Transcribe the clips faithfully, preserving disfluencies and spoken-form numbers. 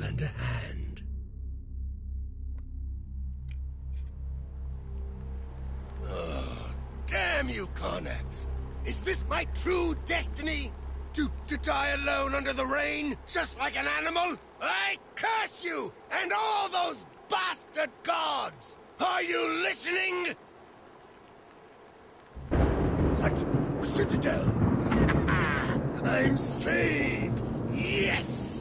lend a hand. Oh, damn you, Carnax! Is this my true destiny? To, to die alone under the rain, just like an animal? I curse you, and all those bastard gods! Are you listening? What? Citadel? I'm saved! Yes!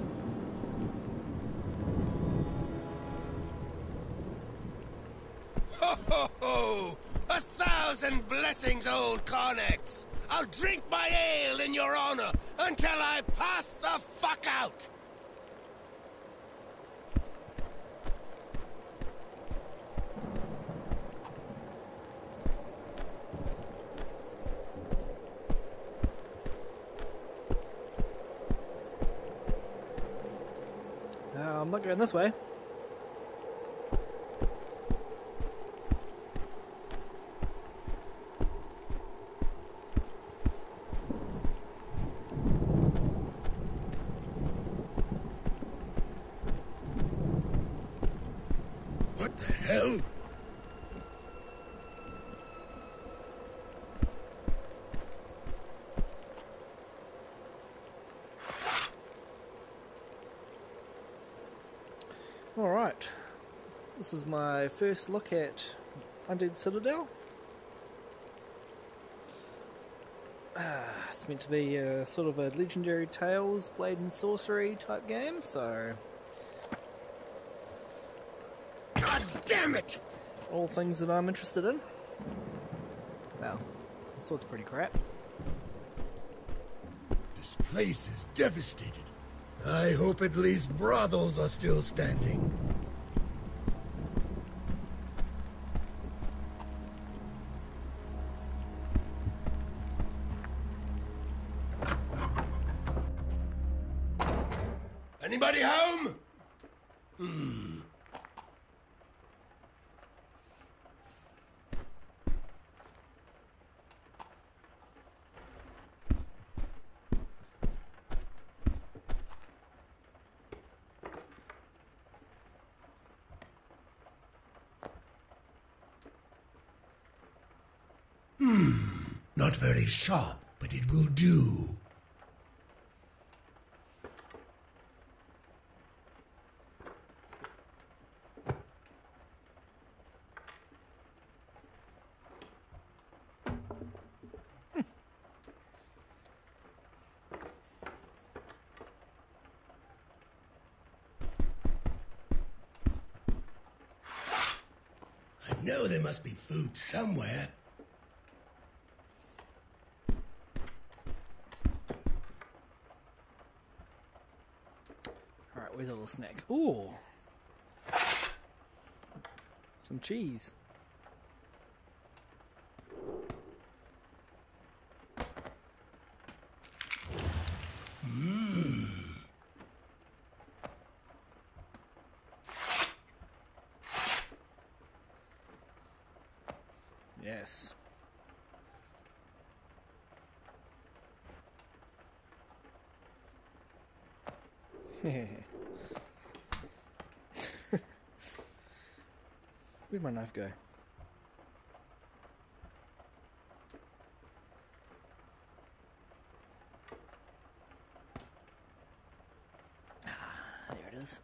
Ho ho ho! A thousand blessings, old Carnax! I'll drink my ale in your honor until I pass the fuck out! Uh, I'm not going this way. What the hell? Alright, this is my first look at Undead Citadel. Uh, it's meant to be a, sort of a Legendary Tales, Blade and Sorcery type game, so... God damn it! all things that I'm interested in. Well, this looks pretty crap. This place is devastated. I hope at least brothels are still standing. Anybody home? Hmm. Hmm. Not very sharp, but it will do. I know there must be food somewhere. Alright, where's a little snack? Ooh! Some cheese. Mmm. Yes. Where'd my knife go? Ah, there it is.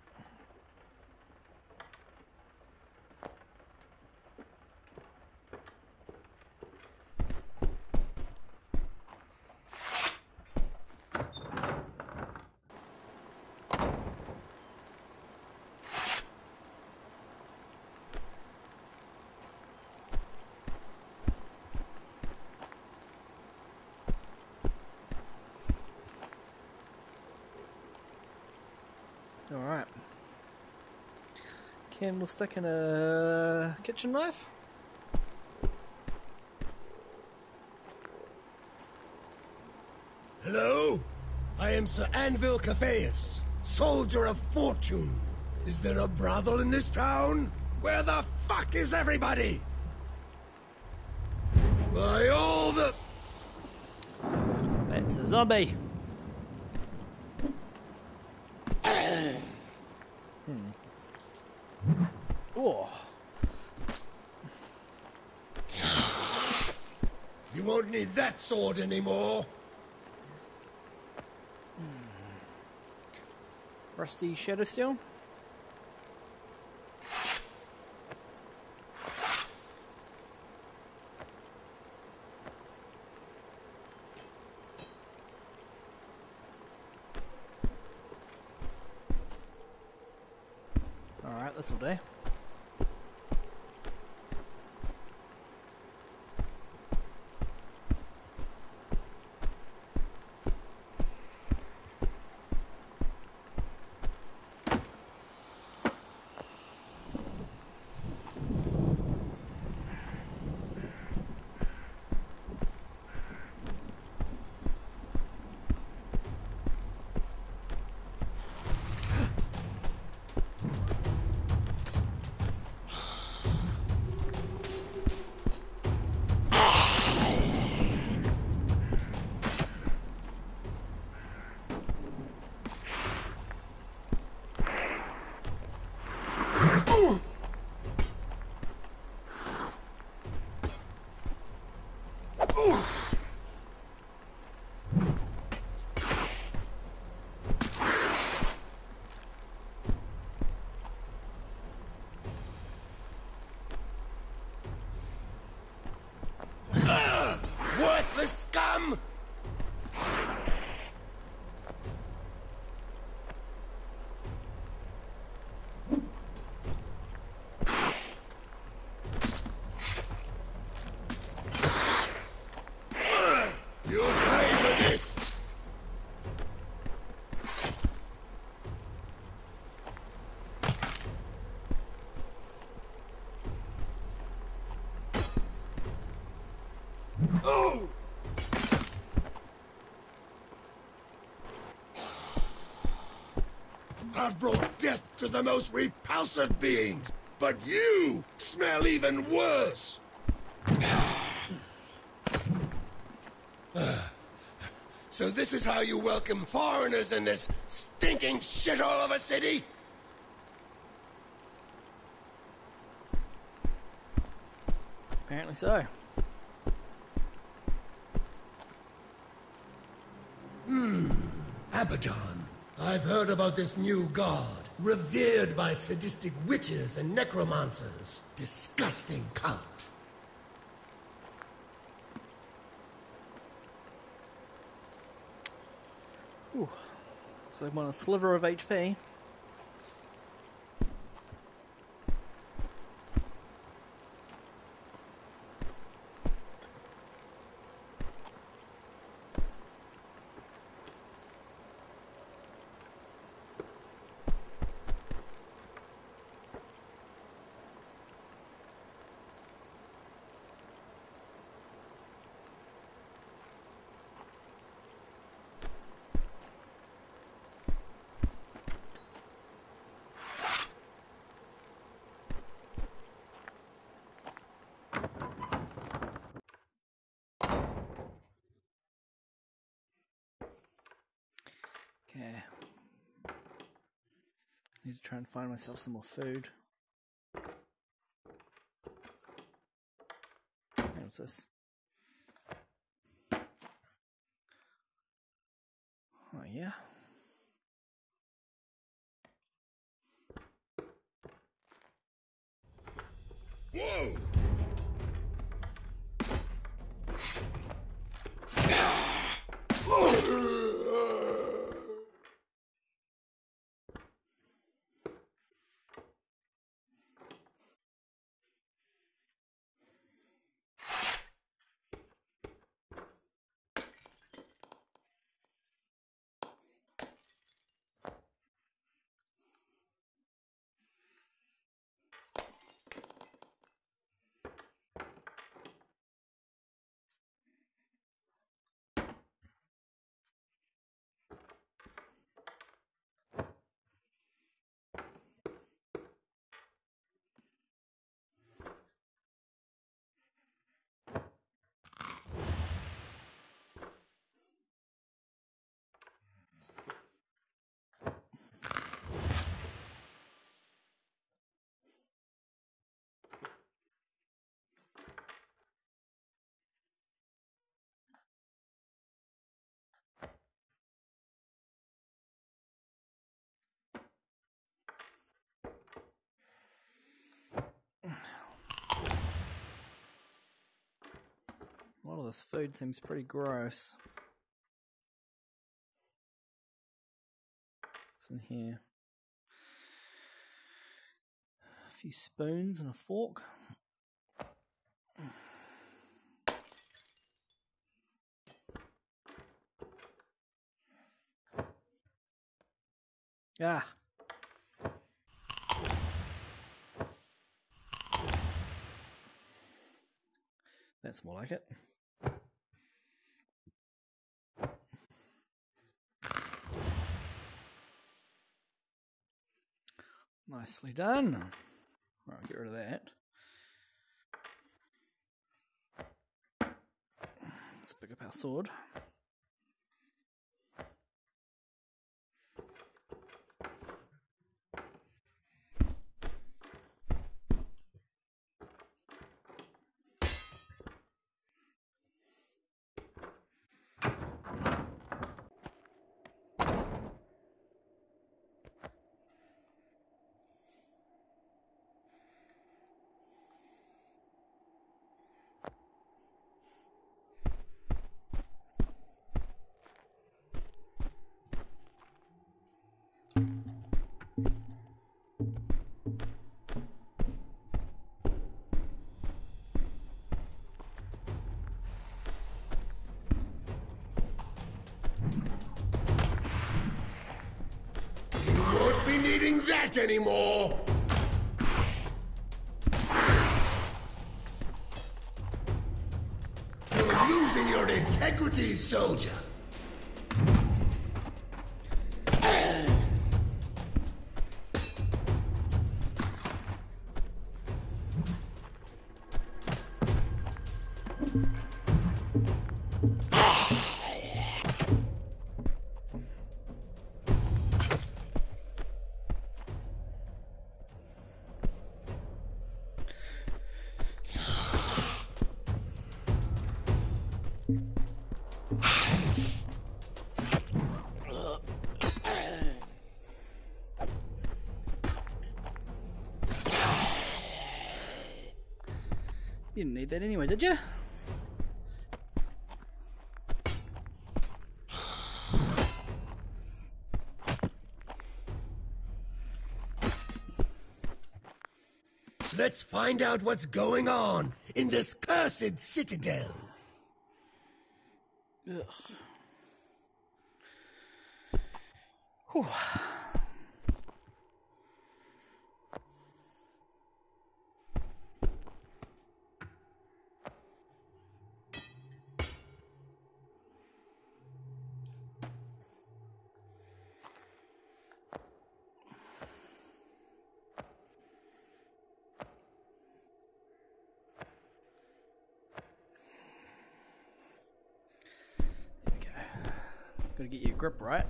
Alright. Candlestick and a kitchen knife. Hello? I am Sir Anvil Cathaeus, soldier of fortune. Is there a brothel in this town? Where the fuck is everybody? By all the... That's a zombie. Hmm. Oh. You won't need that sword anymore. Rusty Shadow Steel. Alright, this'll do. Worthless scum! You'll pay for this! Oh! I've brought death to the most repulsive beings, but you smell even worse! So this is how you welcome foreigners in this stinking shithole of a city? Apparently so. Hmm. Abaddon. I've heard about this new god, revered by sadistic witches and necromancers. Disgusting cult. Ooh. So they want a sliver of H P. Okay. Need to try and find myself some more food. What's this? Oh, yeah. Whoa! this food seems pretty gross. What's in here? A few spoons and a fork. Ah. That's more like it. Nicely done. Right, get rid of that. Let's pick up our sword. Needing that anymore! You're losing your integrity, soldier! You didn't need that anyway, did you? Let's find out what's going on in this cursed citadel. Ugh. Whew. Gotta get your grip right.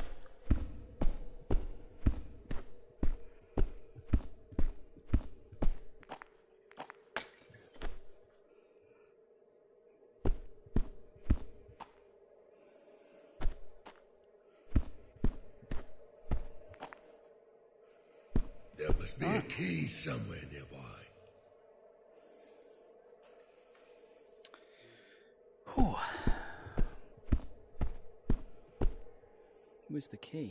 There must be a key somewhere nearby. Whew. Where's the key?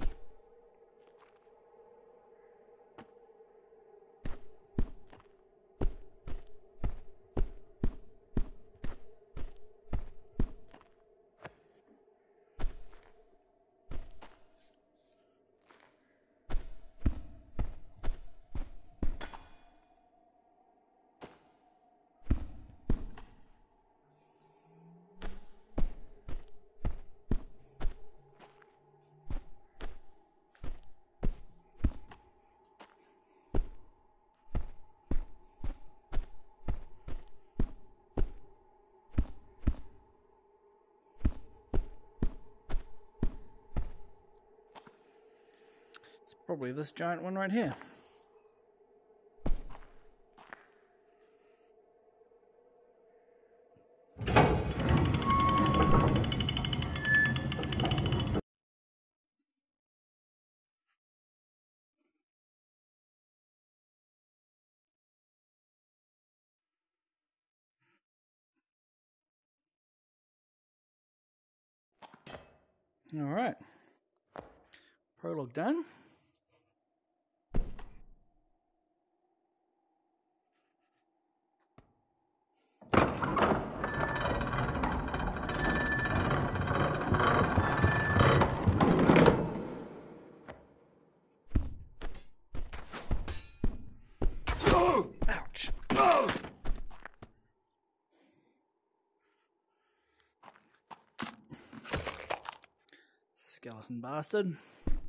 It's probably this giant one right here. Alright. Prologue done. Ouch. Skeleton bastard.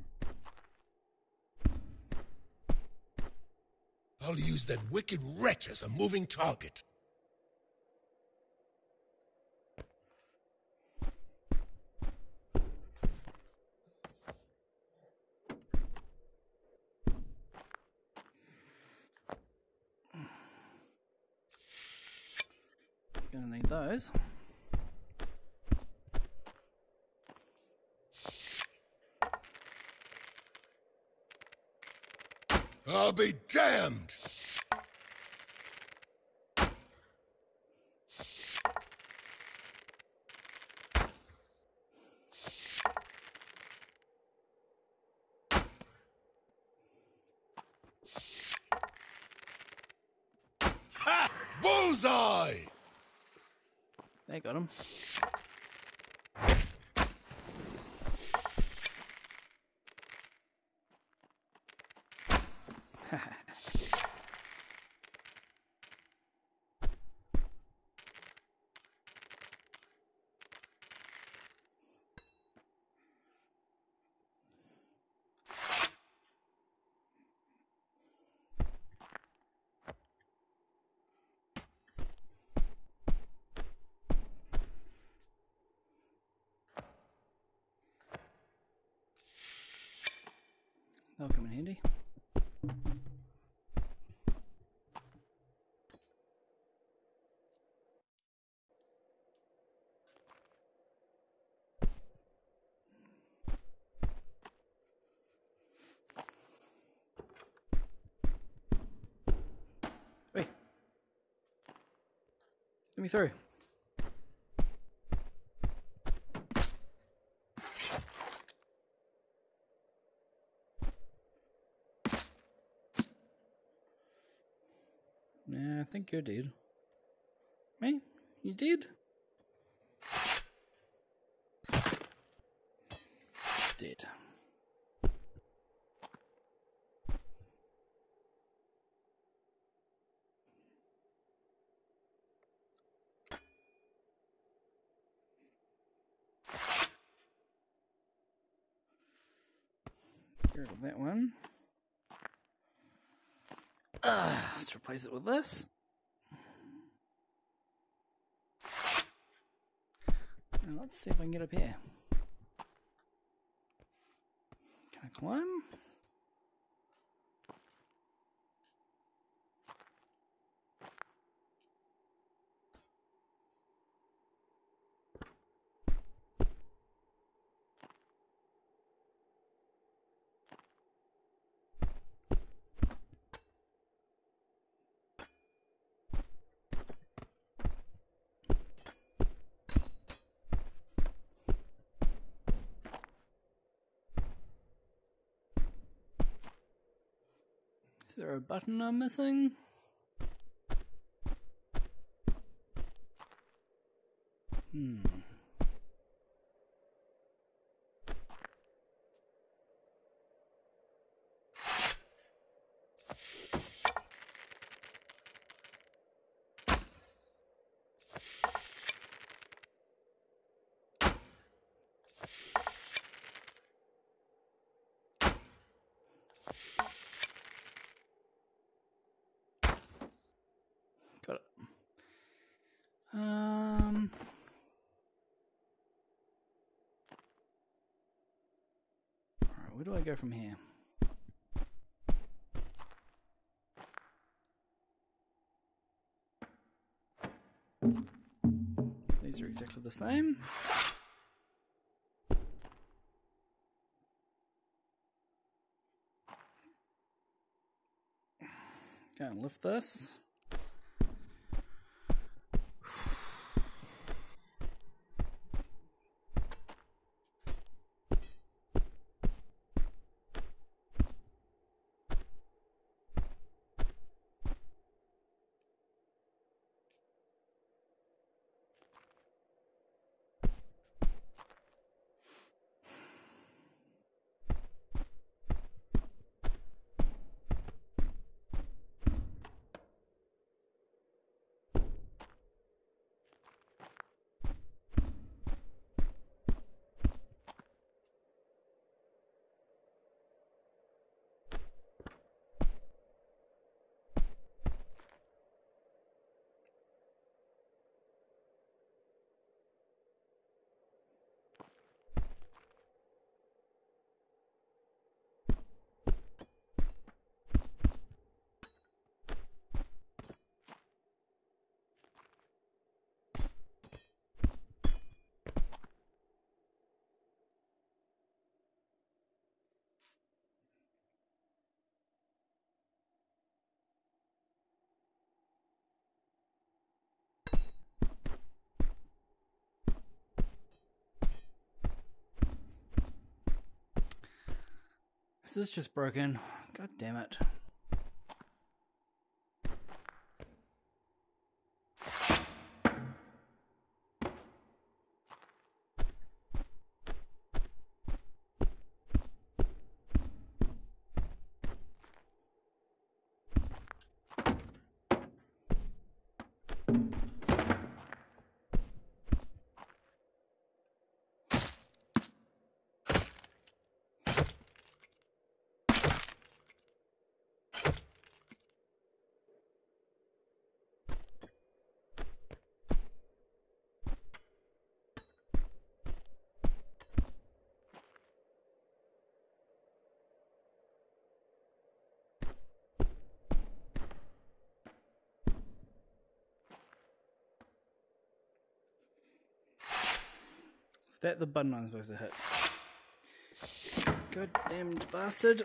I'll use that wicked wretch as a moving target. Gonna need those. I'll be damned! Ha! Bullseye! They got him. They'll come in handy. Wait. Let me through. Yeah, I think you're dead. Me? You dead? Dead. Get rid of that one. Uh, let's replace it with this. Now let's see if I can get up here. Can I climb? Is there a button I'm missing? Hmm. Got it. Um. Alright, where do I go from here? These are exactly the same. Go and lift this. Is this just broken? God damn it. Is that the button I'm supposed to hit? God damned bastard.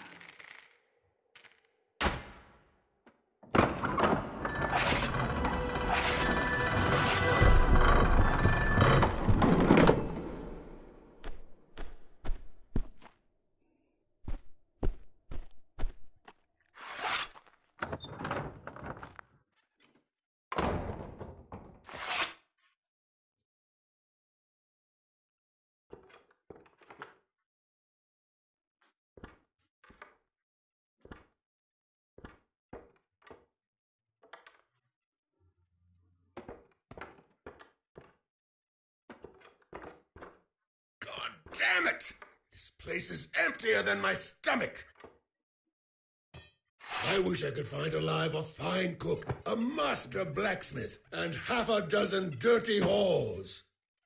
Damn it! This place is emptier than my stomach. I wish I could find alive a fine cook, a master blacksmith, and half a dozen dirty whores.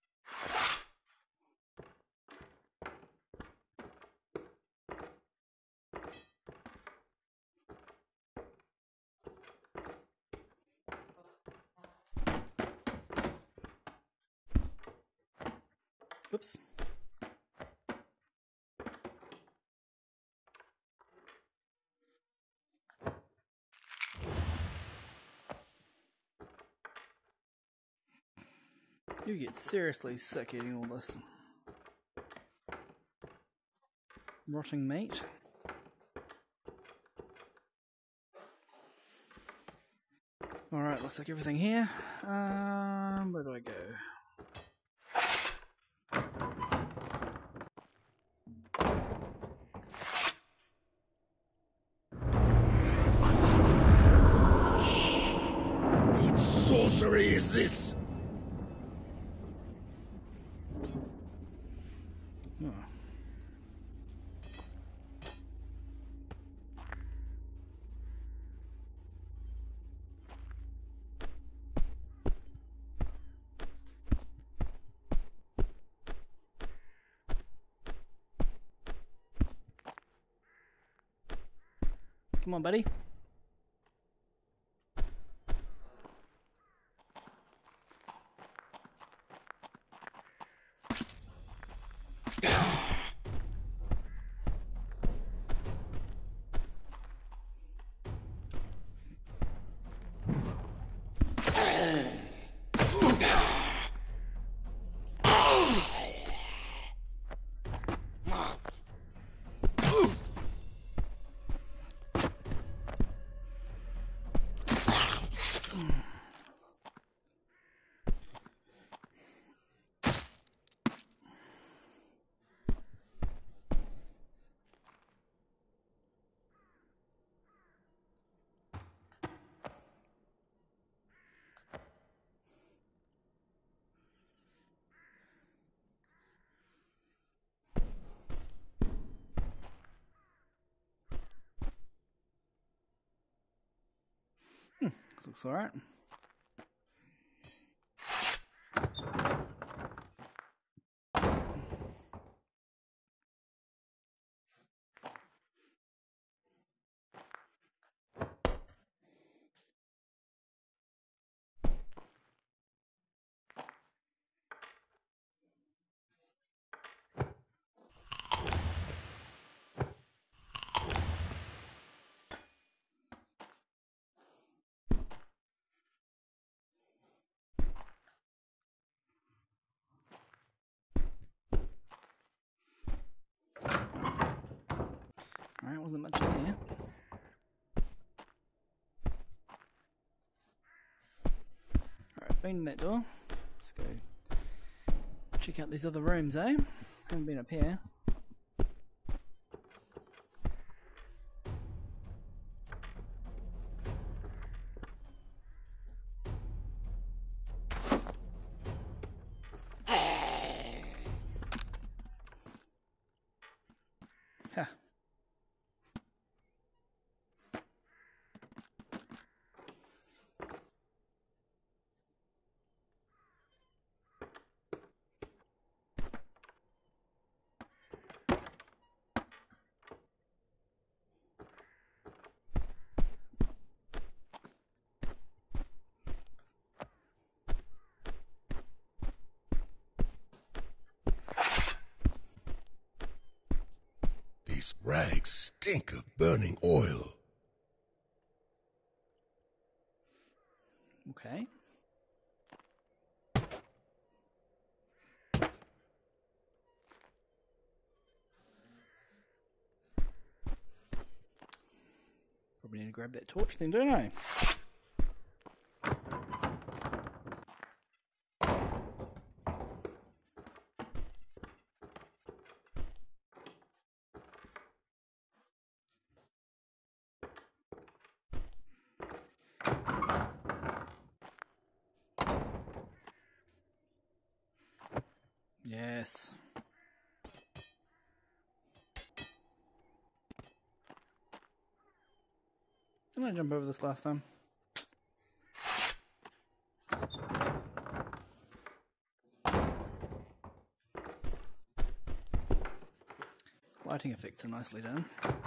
Oops. You get seriously sick eating all this rotting meat. Alright, looks like everything here. Um, where do I go? What sorcery is this? Oh. Come on, buddy. Hmm, this looks alright. wasn't much in there. Alright, been in that door. Let's go check out these other rooms, eh? Haven't been up here. Huh. These rags stink of burning oil. Okay. Probably need to grab that torch then, don't I? Yes. Didn't I jump over this last time? Lighting effects are nicely done.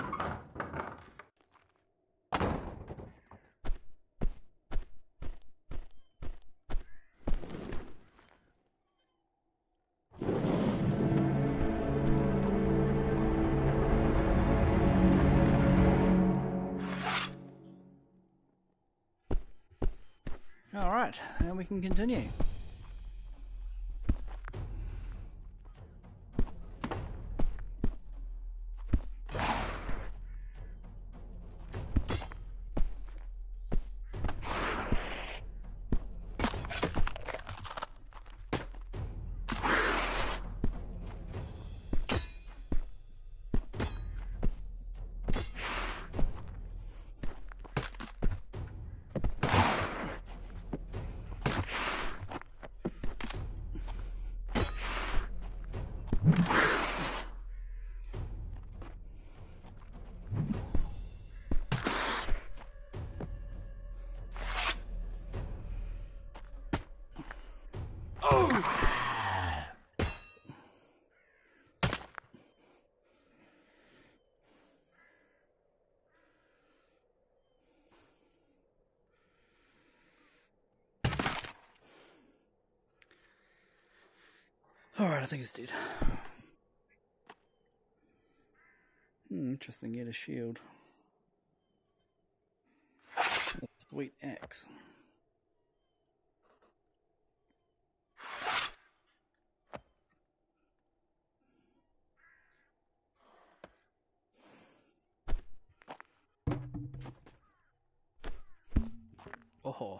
Alright, and we can continue. Alright, I think it's dead. Hmm, interesting, get a shield. A sweet axe. Oh.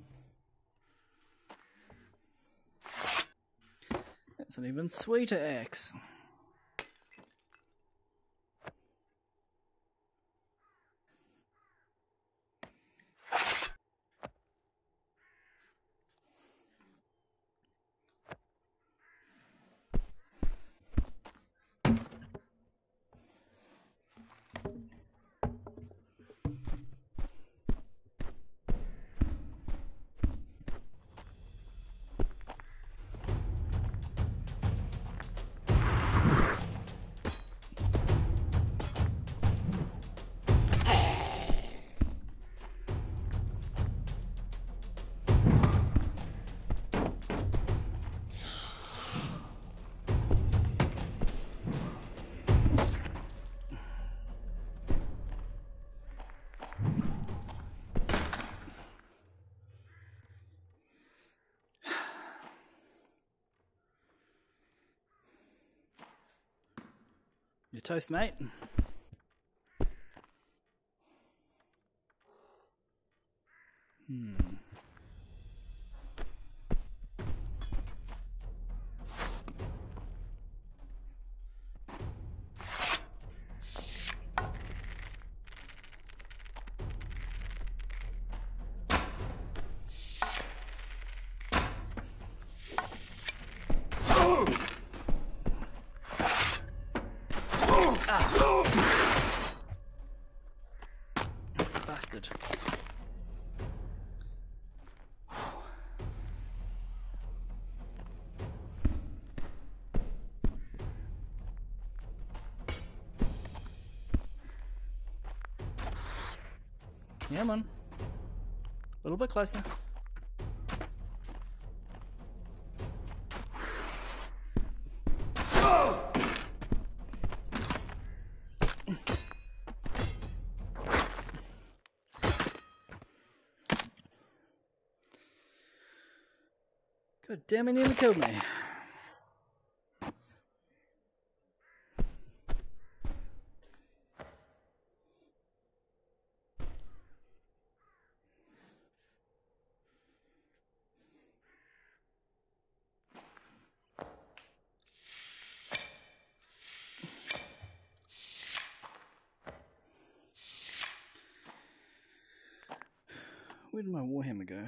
That's an even sweeter axe. Your toast, mate. Hmm. Bastard. Come on. A little bit closer. God damn it, nearly killed me. Where did my warhammer go?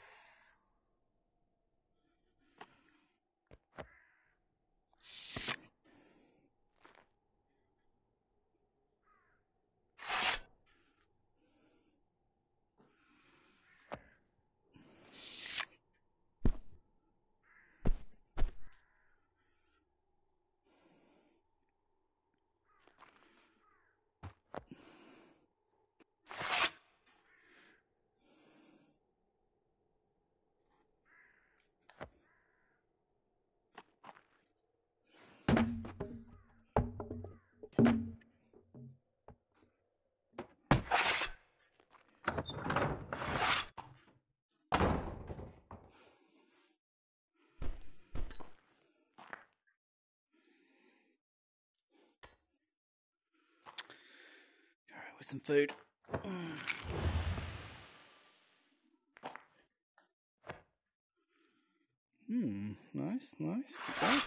With some food. Hmm, nice, nice. Keep going.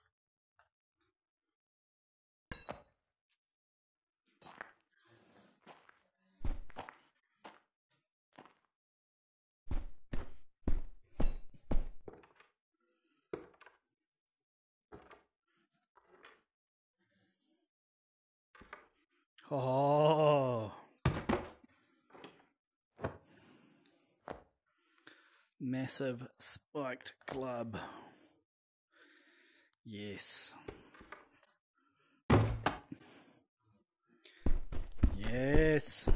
Oh. Massive spiked club. Yes. Yes.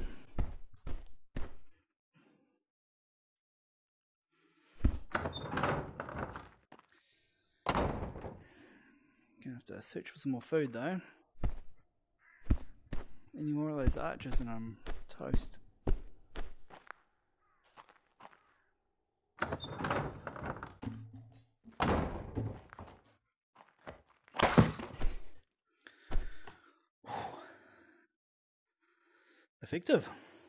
Gonna have to search for some more food though. Any more of those archers and I'm toast. Effective.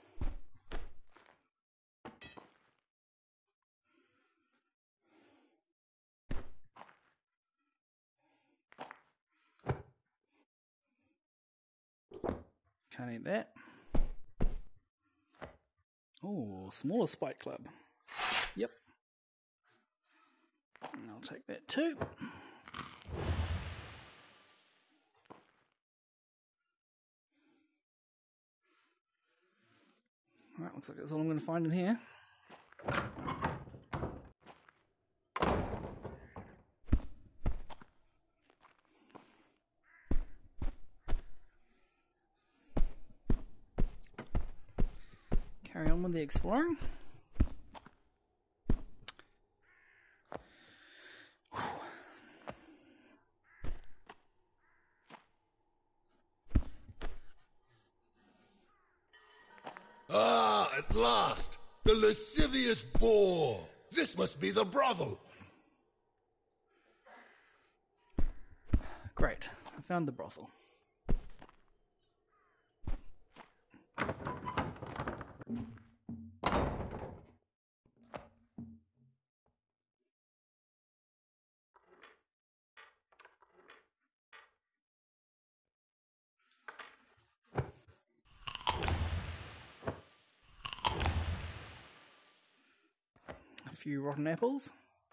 Can't eat that. Oh, smaller spike club. Yep. I'll take that too. Alright, looks like that's all I'm going to find in here. Carry on with the exploring. Ah, at last! The lascivious boar! This must be the brothel! Great, I found the brothel. few rotten apples.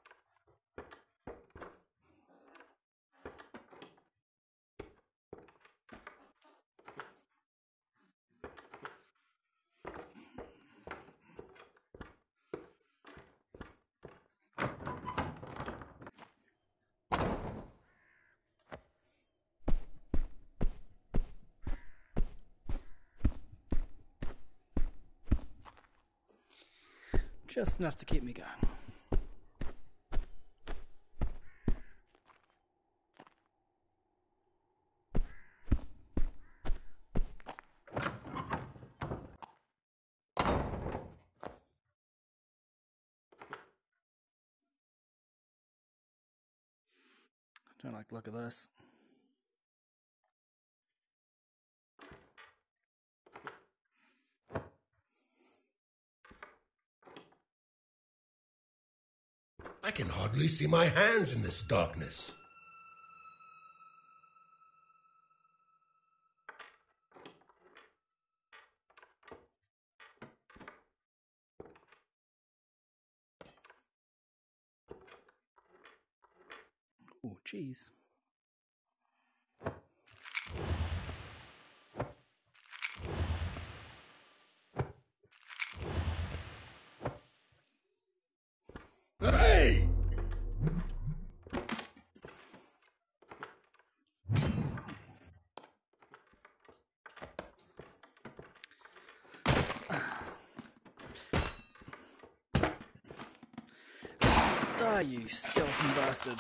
Just enough to keep me going. I don't like the look of this. I can hardly see my hands in this darkness. Oh, cheese. Hey! Die, you skeleton bastard.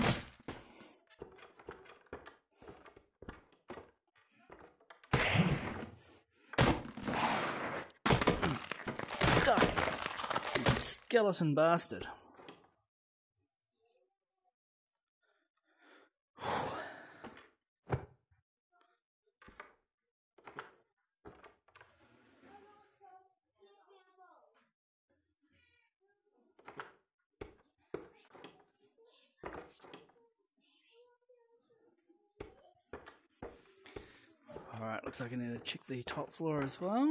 Die, you skeleton bastard. Alright, looks like I need to check the top floor as well.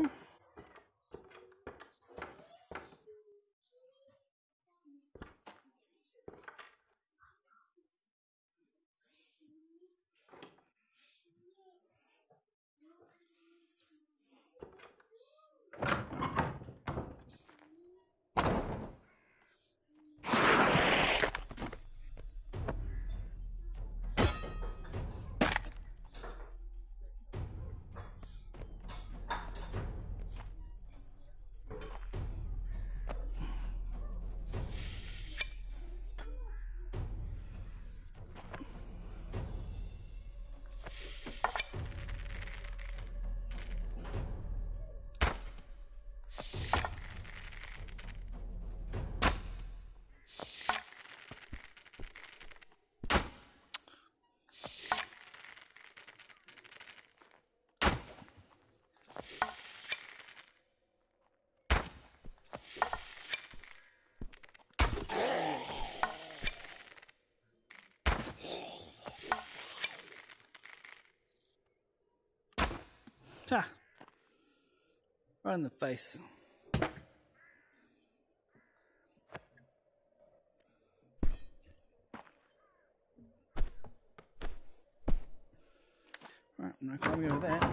Ha! Right in the face. Right, I'm not climbing over that.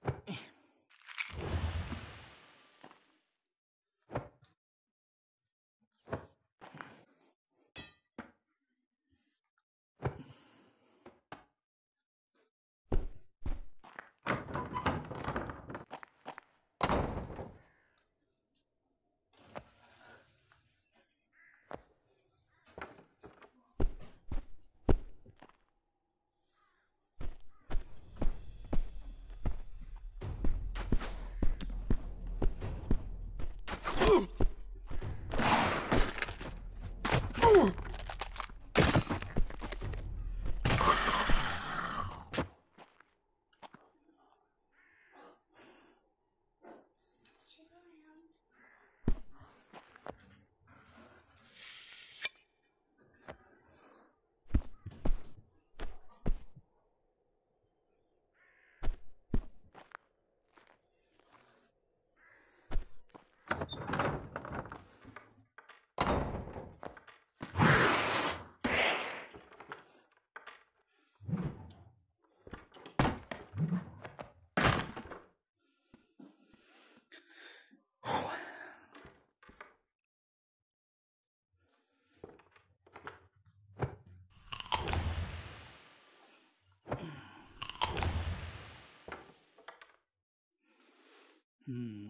Hmm.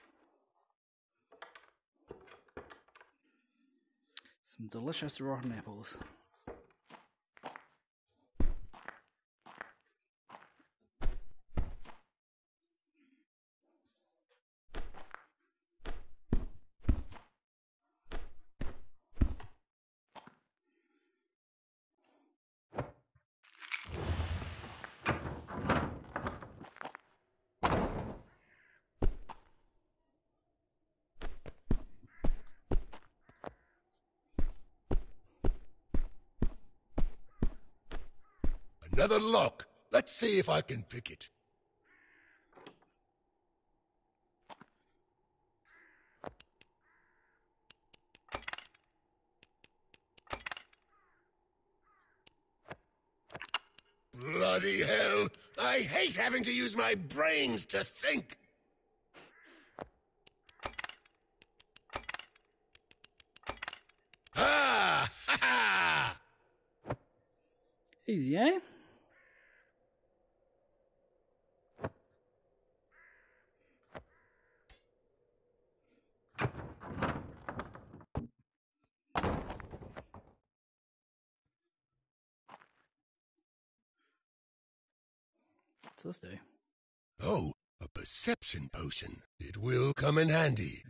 Some delicious rotten apples. Another lock. Let's see if I can pick it. Bloody hell! I hate having to use my brains to think! Ah! Ha ha! Easy, eh? What's this do? Oh, a perception potion. It will come in handy.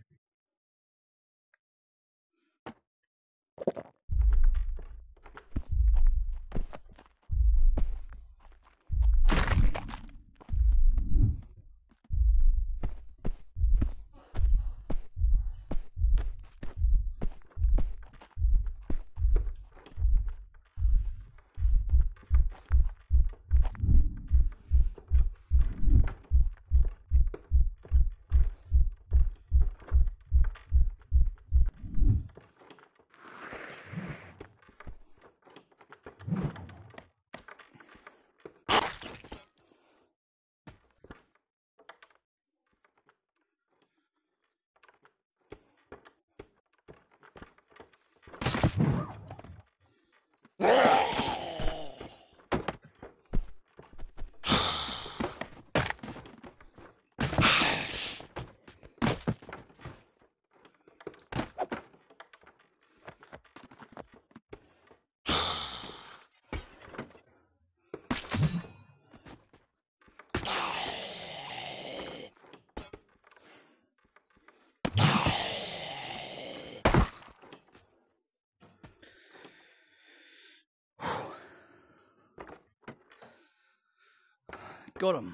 Got him.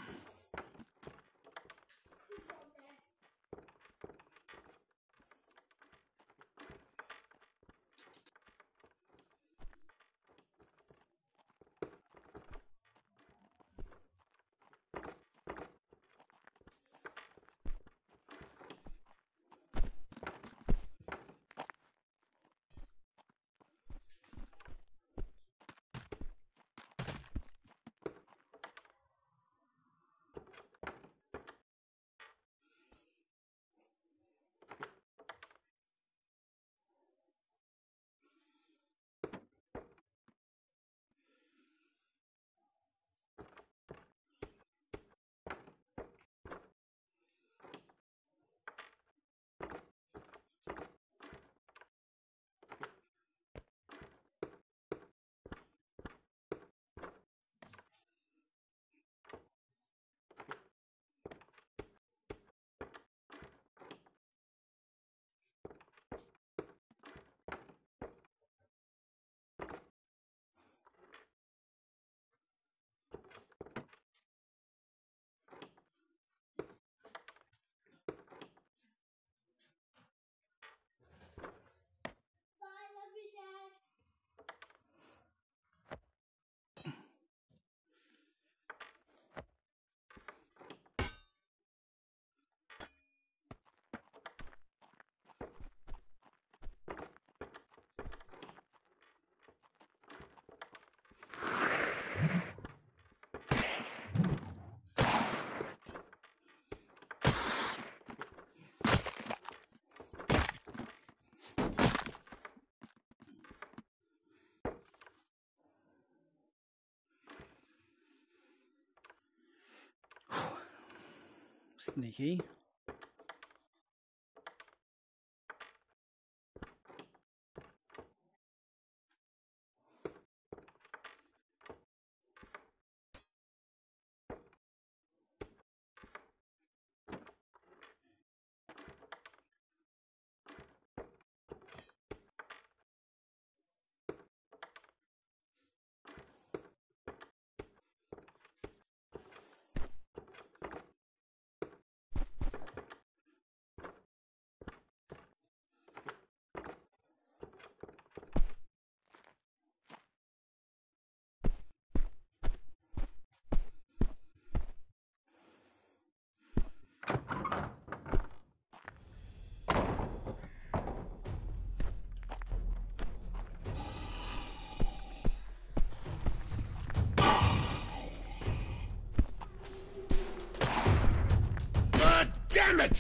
Sneaky. Damn it!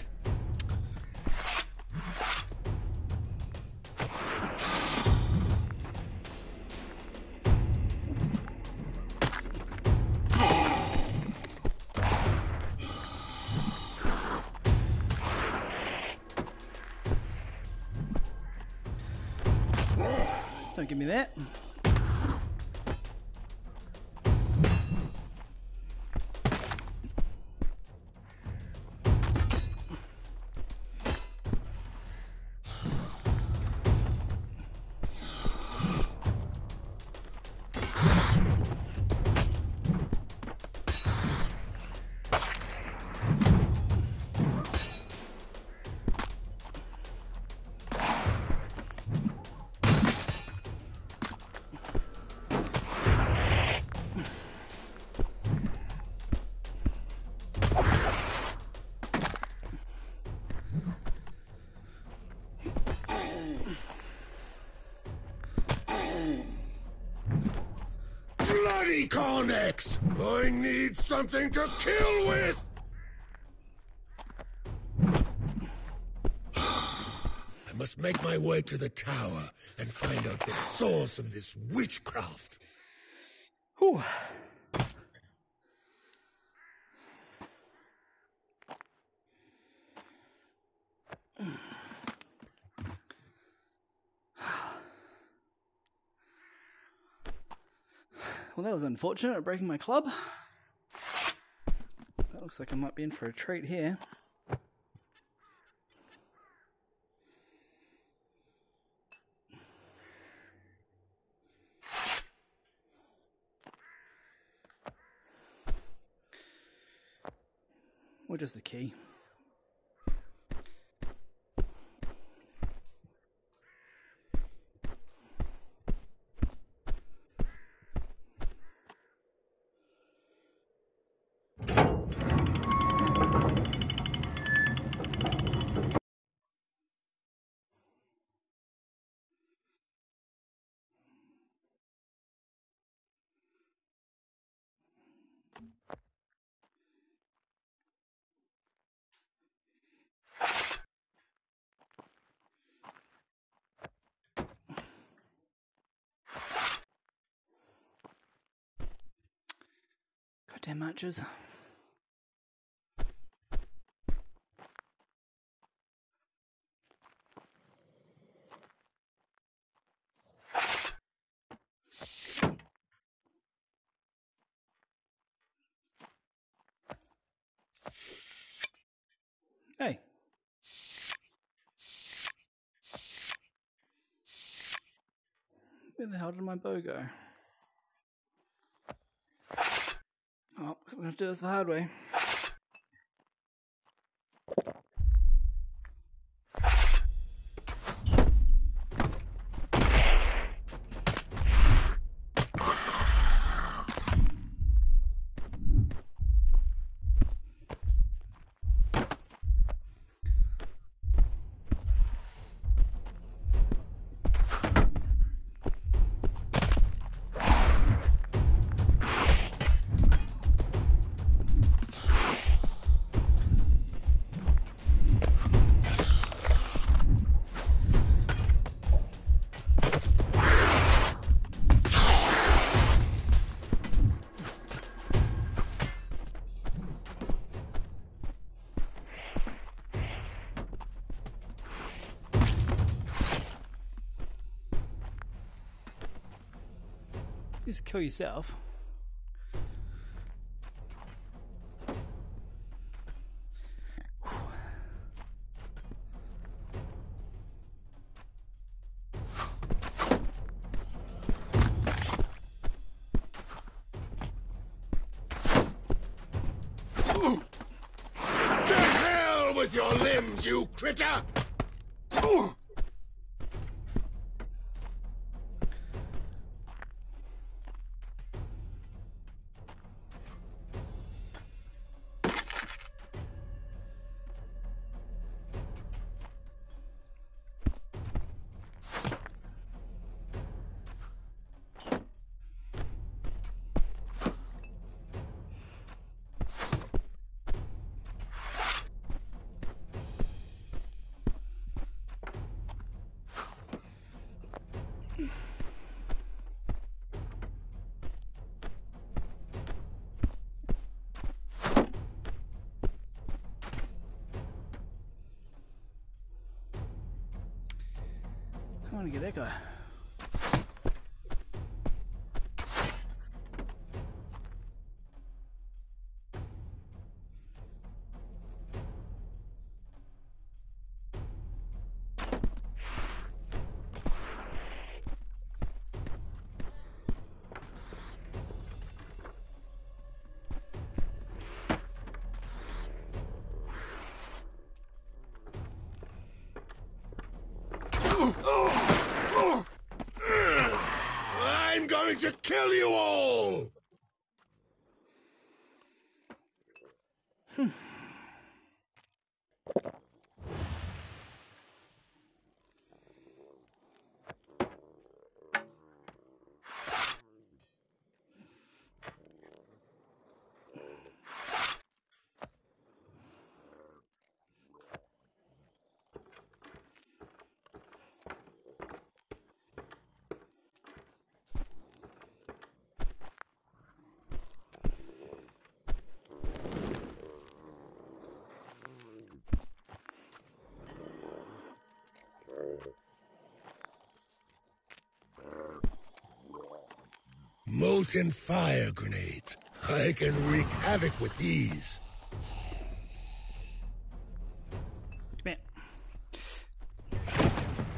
Don't give me that. Bloody Connex! I need something to kill with! I must make my way to the tower and find out the source of this witchcraft. Whew. Well, that was unfortunate, breaking my club. That looks like I might be in for a treat here. Or just a key. Goddamn matches. Hey. Where the hell did my bow go? Oh, so we're gonna have to do this the hard way. just kill yourself. To hell with your limbs, you critter! I want to get that guy. I'm going to kill you all! Hmm. Molten fire grenades. I can wreak havoc with these. Come here.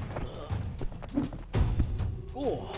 Oh.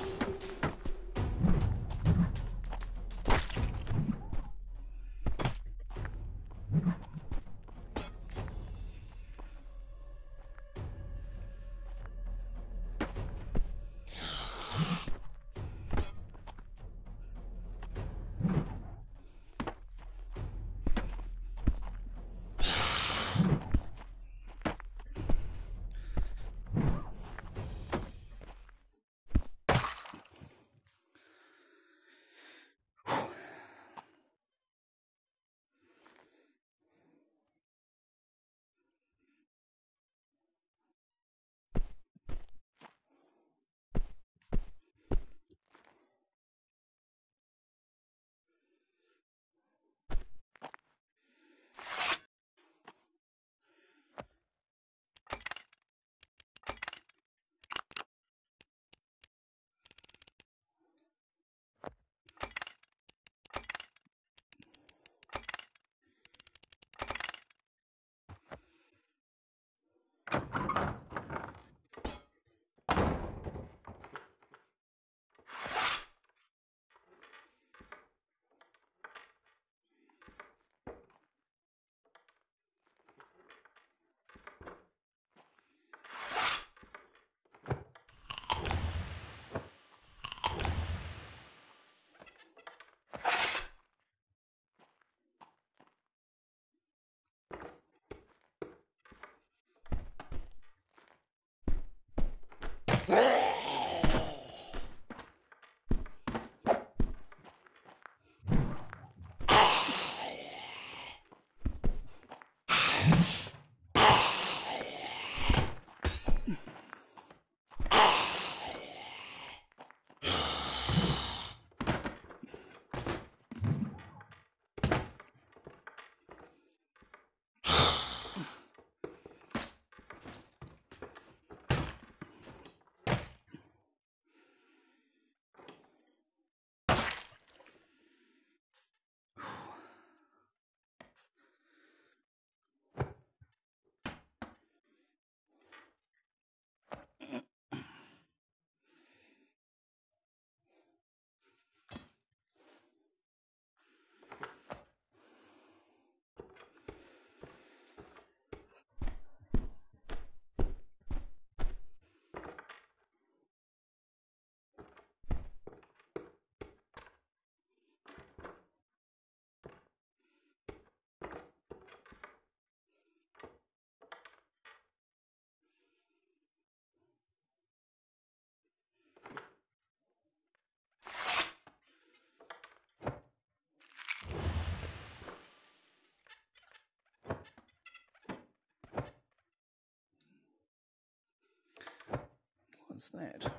What's that?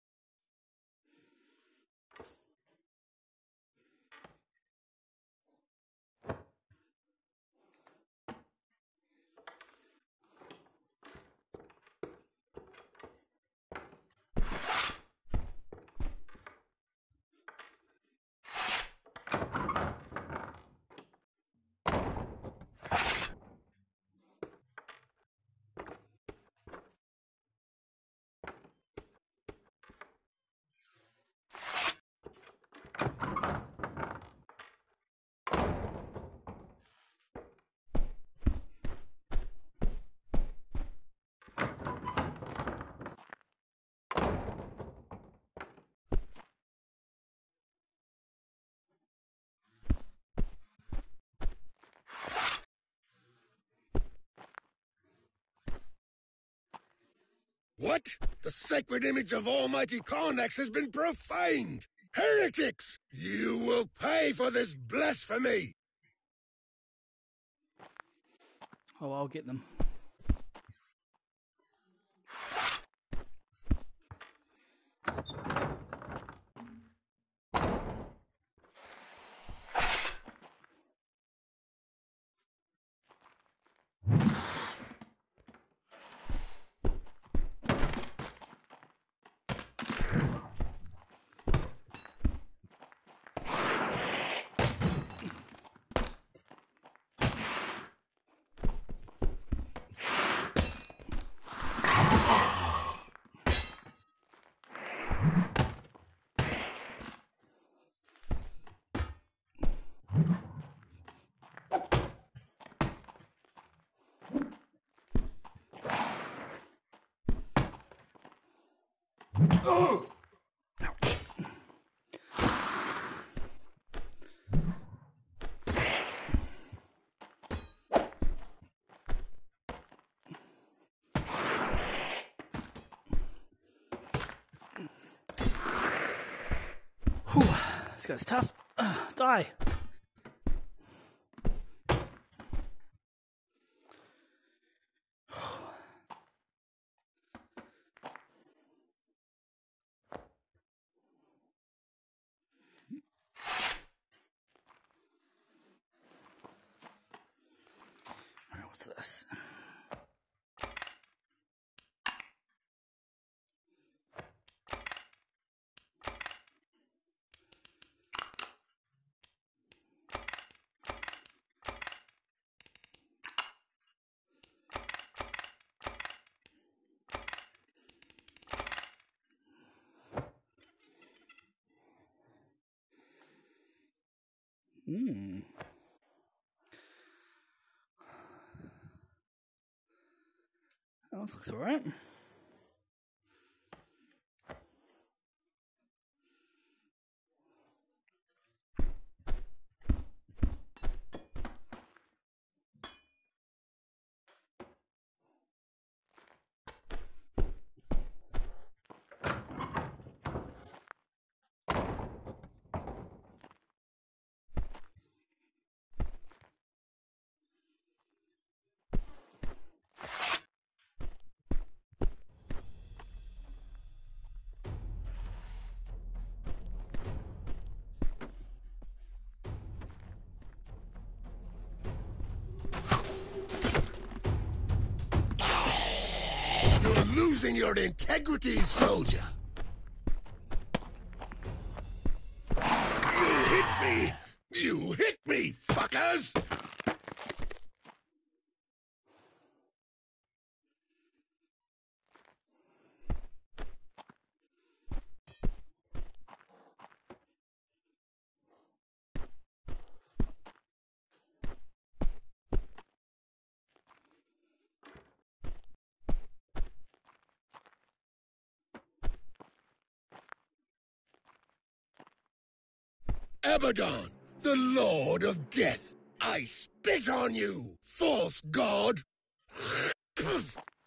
What? The sacred image of Almighty Karnax has been profaned! Heretics! You will pay for this blasphemy! Oh, I'll get them. Oh! Ouch. Whew, this guy's tough. Uh, die. Alright, what's this? Hmm. That looks alright. You're losing your integrity, soldier! You hit me! You hit me, fuckers! Abaddon, the Lord of Death, I spit on you, false god!